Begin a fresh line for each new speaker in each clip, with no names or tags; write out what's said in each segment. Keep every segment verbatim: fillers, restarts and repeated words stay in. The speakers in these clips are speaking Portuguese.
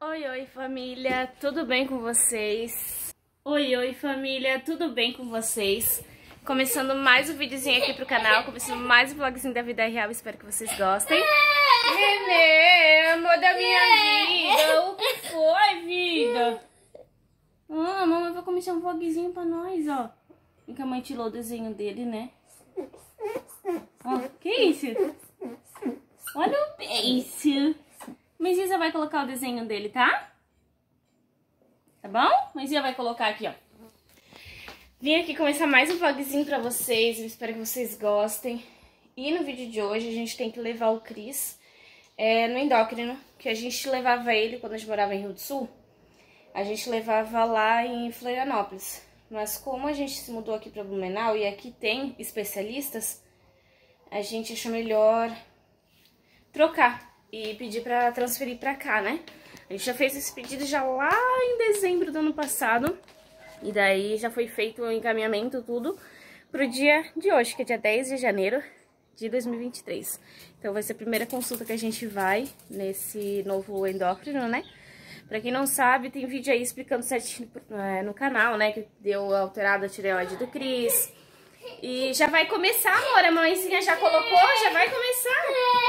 Oi, oi família, tudo bem com vocês? Oi, oi família, tudo bem com vocês? Começando mais um videozinho aqui pro canal, começando mais um vlogzinho da vida real, espero que vocês gostem. Nenê, amor da minha vida, o que foi, vida? Ah, a mamãe vai começar um vlogzinho pra nós, ó. E que a mãe tirou o desenho dele, né? Ó, que isso? Olha o beijo. Mãezinha vai colocar o desenho dele, tá? Tá bom? Mãezinha vai colocar aqui, ó. Vim aqui começar mais um vlogzinho pra vocês. Eu espero que vocês gostem. E no vídeo de hoje a gente tem que levar o Cris é, no endócrino, que a gente levava ele quando a gente morava em Rio do Sul. A gente levava lá em Florianópolis. Mas como a gente se mudou aqui pra Blumenau e aqui tem especialistas, a gente achou melhor trocar e pedir pra transferir pra cá, né? A gente já fez esse pedido já lá em dezembro do ano passado. E daí já foi feito o encaminhamento, tudo, pro dia de hoje, que é dia dez de janeiro de dois mil e vinte e três. Então vai ser a primeira consulta que a gente vai nesse novo endócrino, né? Pra quem não sabe, tem vídeo aí explicando certinho é, no canal, né? Que deu alterada a tireoide do Cris. E já vai começar, amor. A mãezinha já colocou, já vai começar.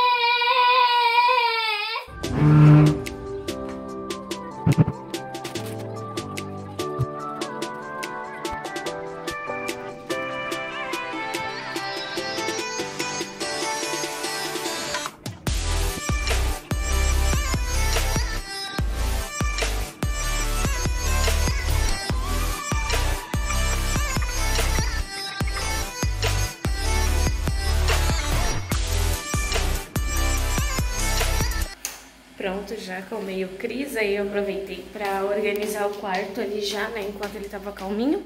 Pronto, já acalmei o Cris, aí eu aproveitei pra organizar o quarto ali já, né, enquanto ele tava calminho.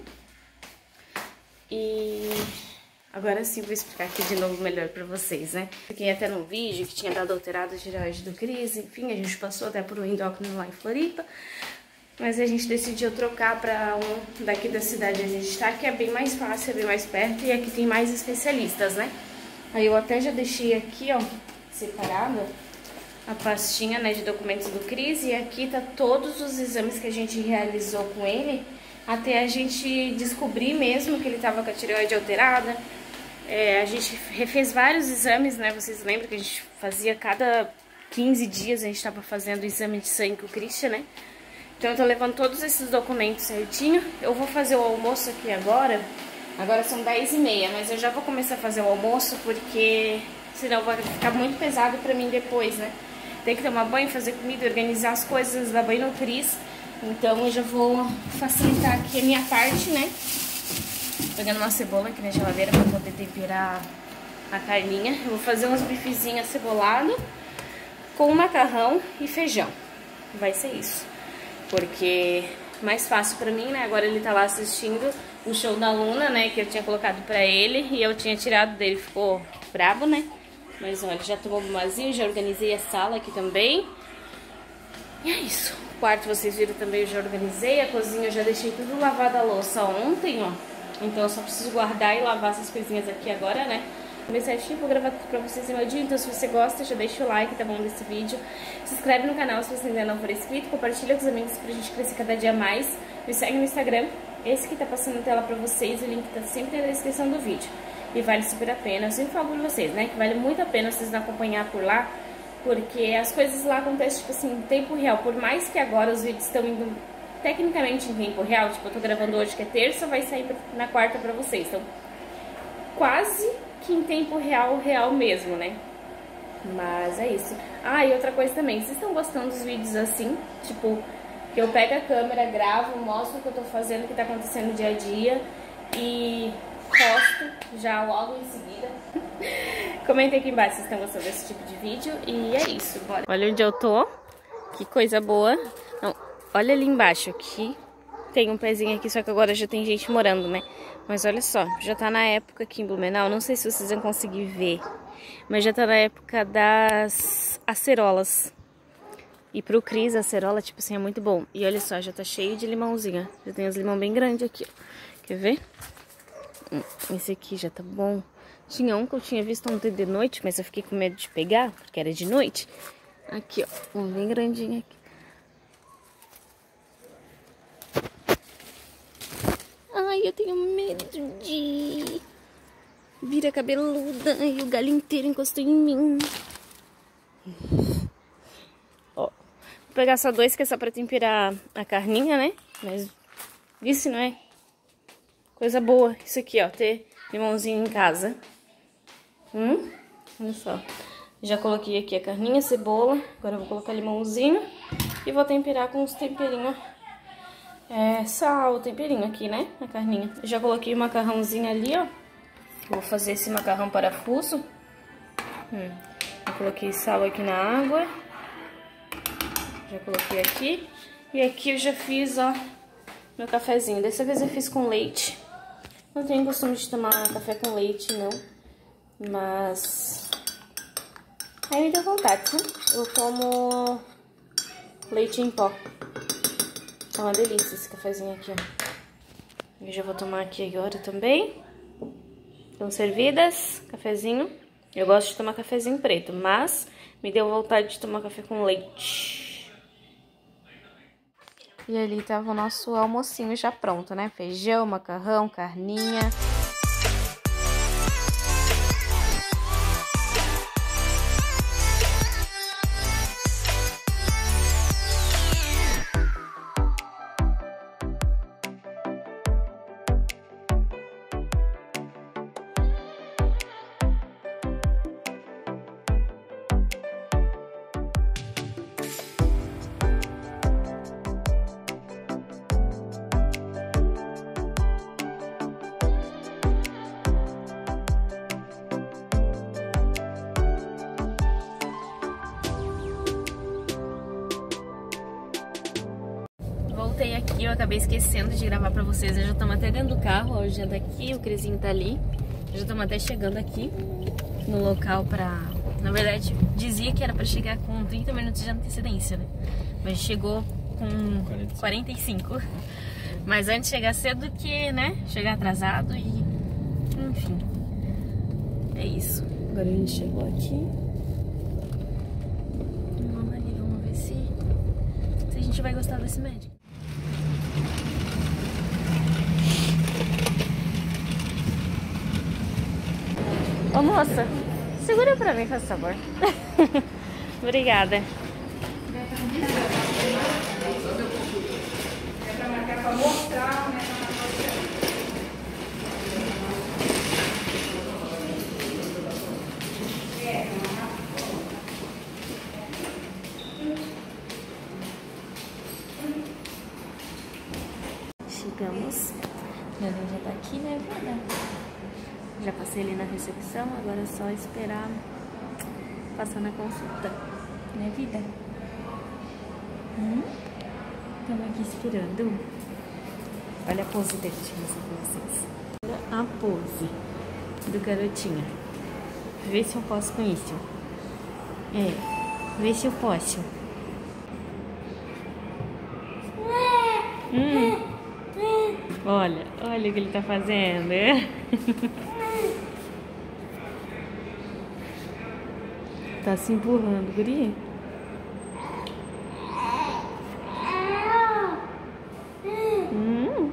E agora sim vou explicar aqui de novo melhor pra vocês, né. Fiquei até num vídeo que tinha dado alterado a tireoide do Cris, enfim, a gente passou até por um endócrino lá em Floripa. Mas a gente decidiu trocar pra um daqui da cidade onde a gente tá, que é bem mais fácil, é bem mais perto e aqui tem mais especialistas, né. Aí eu até já deixei aqui, ó, separado a pastinha, né, de documentos do Cris, e aqui tá todos os exames que a gente realizou com ele, até a gente descobrir mesmo que ele tava com a tireoide alterada. É, a gente refez vários exames, né, vocês lembram que a gente fazia cada quinze dias, a gente tava fazendo o exame de sangue com o Christian, né? Então eu tô levando todos esses documentos certinho. Eu vou fazer o almoço aqui agora, agora são dez e meia, mas eu já vou começar a fazer o almoço, porque senão vai ficar muito pesado pra mim depois, né? Tem que tomar banho, fazer comida, organizar as coisas, dar banho no Cris. Então eu já vou facilitar aqui a minha parte, né? Pegando uma cebola aqui na geladeira pra poder temperar a carninha. Eu vou fazer uns bifezinhos acebolados com macarrão e feijão. Vai ser isso. Porque mais fácil pra mim, né? Agora ele tá lá assistindo o show da Luna, né? Que eu tinha colocado pra ele e eu tinha tirado dele. Ficou brabo, né? Mas olha, já tomou um vazio, já organizei a sala aqui também. E é isso. O quarto, vocês viram também, eu já organizei. A cozinha eu já deixei tudo lavado a louça ontem, ó. Então eu só preciso guardar e lavar essas coisinhas aqui agora, né? Bem certinho, vou gravar tudo pra vocês no meu dia. Então se você gosta, já deixa o like, tá bom, desse vídeo. Se inscreve no canal se você ainda não for inscrito. Compartilha com os amigos pra gente crescer cada dia mais. Me segue no Instagram. Esse que tá passando na tela pra vocês. O link tá sempre na descrição do vídeo. E vale super a pena, eu sempre falo pra vocês, né, que vale muito a pena vocês não acompanhar por lá, porque as coisas lá acontecem, tipo assim, em tempo real. Por mais que agora os vídeos estão indo tecnicamente em tempo real, tipo, eu tô gravando hoje que é terça, vai sair na quarta pra vocês, então quase que em tempo real, real mesmo, né. Mas é isso. Ah, e outra coisa também, vocês estão gostando dos vídeos assim, tipo, que eu pego a câmera, gravo, mostro o que eu tô fazendo, o que tá acontecendo no dia a dia e posto já logo em seguida. Comentem aqui embaixo se estão gostando desse tipo de vídeo. E é isso, bora. Olha onde eu tô. Que coisa boa. Não, olha ali embaixo aqui. Tem um pezinho aqui, só que agora já tem gente morando, né? Mas olha só, já tá na época aqui em Blumenau. Não sei se vocês vão conseguir ver, mas já tá na época das acerolas. E pro Cris, a acerola, tipo assim, é muito bom. E olha só, já tá cheio de limãozinho. Já tem os limão bem grandes aqui, ó. Quer ver? Esse aqui já tá bom. Tinha um que eu tinha visto ontem de noite, mas eu fiquei com medo de pegar, porque era de noite. Aqui, ó, um bem grandinho aqui. eu tenho medo de... Vira cabeluda e o galho inteiro encostou em mim. Ó, vou pegar só dois, que é só pra temperar a carninha, né? Mas isso não é coisa boa. Isso aqui, ó, ter limãozinho em casa. Hum? Olha só. Já coloquei aqui a carninha, cebola. Agora eu vou colocar limãozinho e vou temperar com os temperinhos. É, sal, temperinho aqui, né? A carninha. Eu já coloquei o macarrãozinho ali, ó. Vou fazer esse macarrão parafuso. Hum. Eu coloquei sal aqui na água. Já coloquei aqui. E aqui eu já fiz, ó, meu cafezinho. Dessa vez eu fiz com leite. Não tenho costume de tomar café com leite, não. Mas... aí me deu vontade, sabe? Eu tomo leite em pó. É uma delícia esse cafezinho aqui, ó. Eu já vou tomar aqui agora também. Estão servidas, cafezinho. Eu gosto de tomar cafezinho preto, mas me deu vontade de tomar café com leite. E ali tava o nosso almocinho já pronto, né? Feijão, macarrão, carninha. Voltei aqui, eu acabei esquecendo de gravar pra vocês. Eu já estamos até dentro do carro, ó, o Jean tá aqui, o Crisinho tá ali. Já estamos até chegando aqui no local pra... Na verdade, dizia que era pra chegar com trinta minutos de antecedência, né? Mas chegou com quarenta e cinco. Mas antes chegar cedo do que, né? Chegar atrasado e... enfim. É isso. Agora a gente chegou aqui. Vamos ali, vamos ver se... se a gente vai gostar desse médico. Ô moça, segura pra mim, faz favor. Obrigada. Chegamos. Meu irmão já tá aqui, né? Já passei ali na recepção, agora é só esperar passar na consulta, né, vida? Hum? Estamos aqui esperando. Olha a pose dele, deixa eu mostrar pra vocês. Olha a pose do garotinho. Vê se eu posso com isso. É, vê se eu posso. Hum. Olha, olha o que ele tá fazendo. Tá se empurrando, guri. Hum.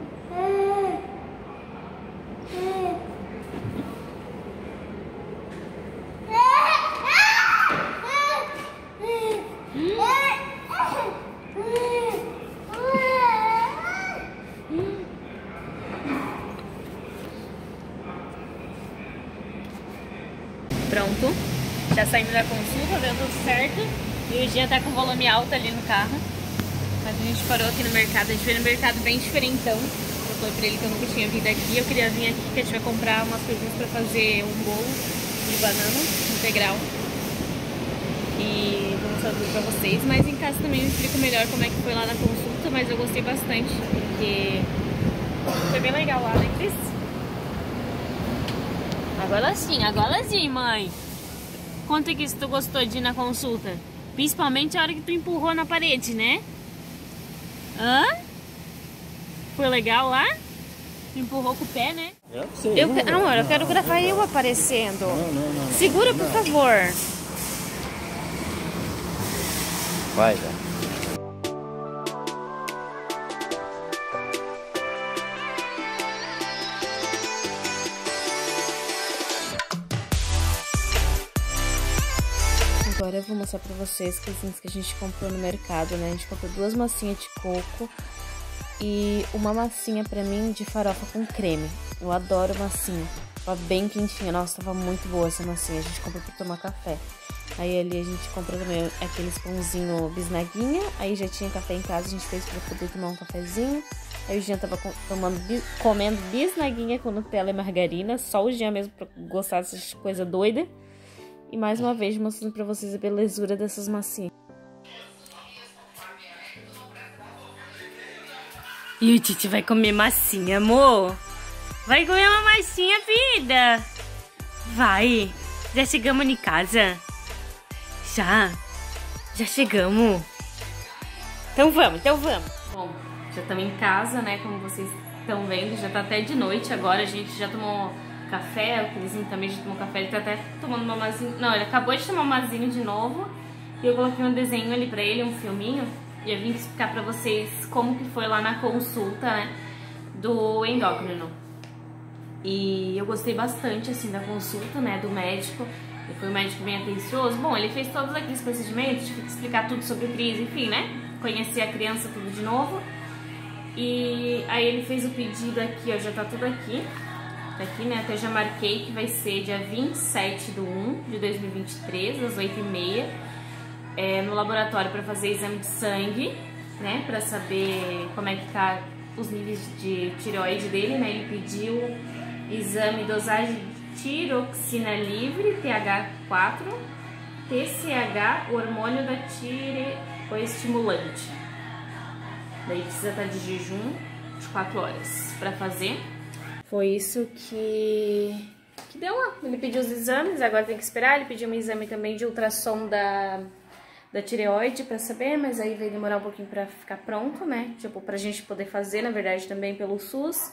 Pronto, já saímos da consulta, deu tudo certo. E o Jean tá com volume alto ali no carro. Mas a gente parou aqui no mercado, a gente veio no mercado bem diferentão. Eu falei pra ele que eu nunca tinha vindo aqui. Eu queria vir aqui que a gente vai comprar umas coisinhas pra fazer um bolo de banana integral. E vou mostrar tudo pra vocês. Mas em casa também eu explico melhor como é que foi lá na consulta. Mas eu gostei bastante, porque foi bem legal lá, né, Cris? Agora sim, agora sim, mãe. Conta que se tu gostou de ir na consulta. Principalmente a hora que tu empurrou na parede, né? Hã? Foi legal lá? Tu empurrou com o pé, né?
Eu sei.
Eu,
não,
amor,
não,
eu quero
não,
gravar
não,
eu aparecendo.
Não, não, não.
Segura, por favor.
Vai, vai.
vou mostrar pra vocês coisinhas que a gente comprou no mercado, né? A gente comprou duas massinhas de coco e uma massinha pra mim de farofa com creme. Eu adoro massinha. Tava bem quentinha. Nossa, tava muito boa essa massinha. A gente comprou pra tomar café. Aí ali a gente comprou também aqueles pãozinho bisnaguinha. Aí já tinha café em casa, a gente fez pra poder tomar um cafezinho. Aí o Jean tava tomando, comendo bisnaguinha com Nutella e margarina. Só o Jean mesmo pra gostar dessas coisas doidas. E mais uma vez mostrando pra vocês a belezura dessas massinhas. E o Titi vai comer massinha, amor? Vai comer uma massinha, vida? Vai. Já chegamos em casa? Já? Já chegamos? Então vamos, então vamos. Bom, já estamos em casa, né? Como vocês estão vendo, já tá até de noite agora. A gente já tomou café, o Crisinho também já tomou café. Ele tá até tomando uma mazinha. Não, ele acabou de tomar um mazinho de novo. E eu coloquei um desenho ali pra ele, um filminho. E eu vim explicar pra vocês como que foi lá na consulta, né? Do endócrino. E eu gostei bastante, assim, da consulta, né? Do médico. Ele foi um médico bem atencioso. Bom, ele fez todos aqueles procedimentos, tive que explicar tudo sobre crise, enfim, né? Conhecer a criança tudo de novo. E aí ele fez o pedido aqui, ó, já tá tudo aqui. Tá aqui, né? Até já marquei que vai ser dia vinte e sete de um de dois mil e vinte e três, às oito e meia, é, no laboratório para fazer exame de sangue, né? Pra saber como é que tá os níveis de tireoide dele, né? Ele pediu exame dosagem tiroxina livre, T H quatro, T C H, hormônio da tireoestimulante. Daí precisa estar de jejum de quatro horas para fazer. Foi isso que, que deu lá. Ele pediu os exames, agora tem que esperar. Ele pediu um exame também de ultrassom da, da tireoide para saber, mas aí vai demorar um pouquinho para ficar pronto, né? Tipo, pra gente poder fazer, na verdade, também pelo SUS.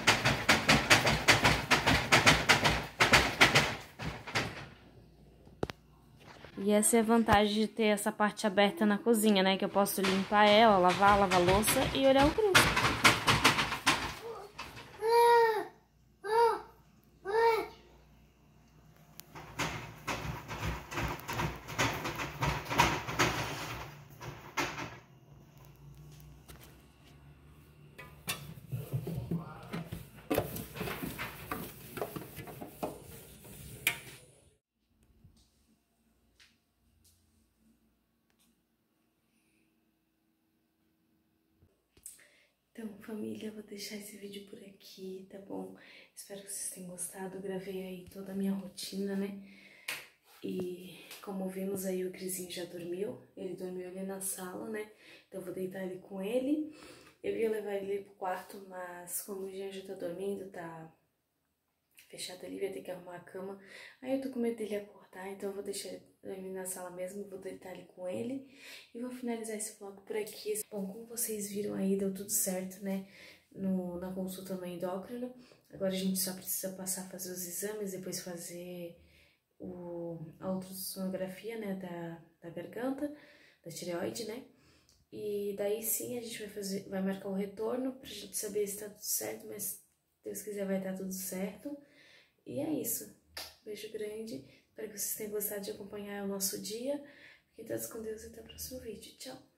E essa é a vantagem de ter essa parte aberta na cozinha, né? Que eu posso limpar ela, lavar, lavar louça e olhar o Cris. Então, família, eu vou deixar esse vídeo por aqui, tá bom? Espero que vocês tenham gostado. Eu gravei aí toda a minha rotina, né? E como vimos aí, o Crisinho já dormiu. Ele dormiu ali na sala, né? Então eu vou deitar ele com ele. Eu ia levar ele pro quarto, mas como o Jean já tá dormindo, tá fechado ali, vai ter que arrumar a cama. Aí eu tô com medo dele acordar, então eu vou deixar ele na sala mesmo, vou deitar ele com ele. E vou finalizar esse vlog por aqui. Bom, como vocês viram aí, deu tudo certo, né? No, na consulta no endócrino. Agora a gente só precisa passar a fazer os exames, depois fazer o, a ultrassonografia, né? Da, da garganta, da tireoide, né? E daí sim a gente vai fazer, vai marcar o retorno pra gente saber se tá tudo certo, mas se Deus quiser vai estar tudo certo. E é isso. Beijo grande. Espero que vocês tenham gostado de acompanhar o nosso dia. Fiquem todos com Deus e até o próximo vídeo. Tchau!